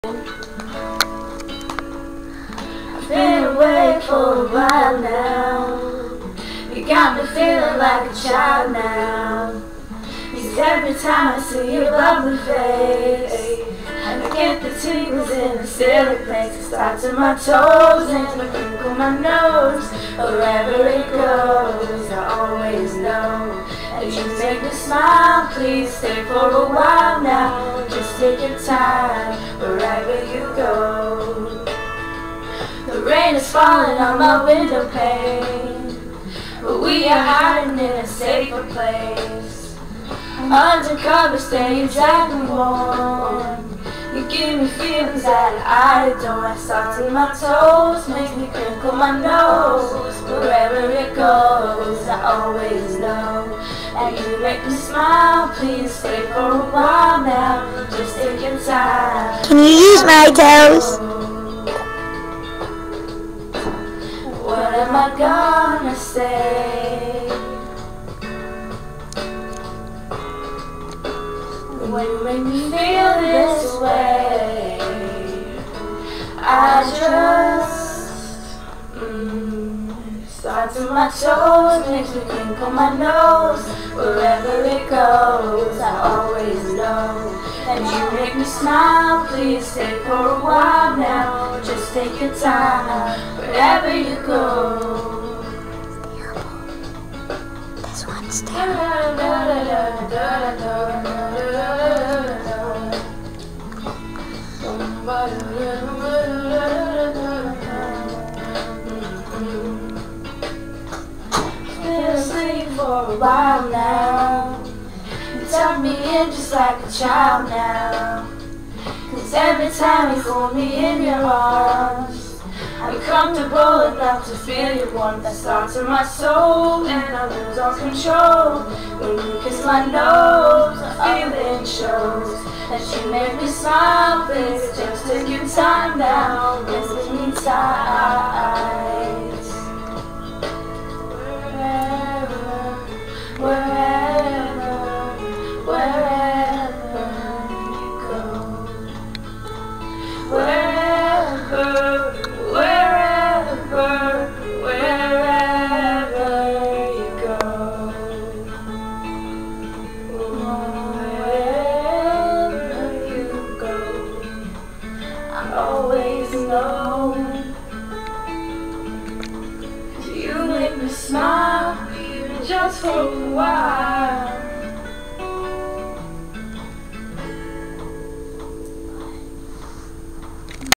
I've been away for a while now. You got me feeling like a child now. Because every time I see your bubbly face, and I get the tingles in a silly place. It starts in my toes and I crinkle my nose. Wherever it goes, I always know. And you make me smile, please stay for a while now. Just take your time, wherever you go. The rain is falling on my window pane, but we are hiding in a safer place. Undercover, staying dry and warm. You give me feelings that I adore. Salt in my toes, make me crinkle my nose. Wherever it goes, I always know. And you make me smile, please stay for a while now. Just take your time. Can you use my toes? What am I gonna say? When you make me feel this way, I just starts in my toes, makes me crinkle my nose. Wherever it goes, I always know. And you make me smile, please stay for a while now. Just take your time, wherever you go. This one's Been asleep for a while now. You tuck me in just like a child now. Cause every time you hold me in your arms, I'm comfortable enough to feel your warmth that starts in my soul, and I lose all control. When you kiss my nose, I feel it shows. And you make me smile, please just take your time now. Kiss me tight. Wherever you go. Wherever you go. Wherever you go, I always know. You make me smile, even just for a while.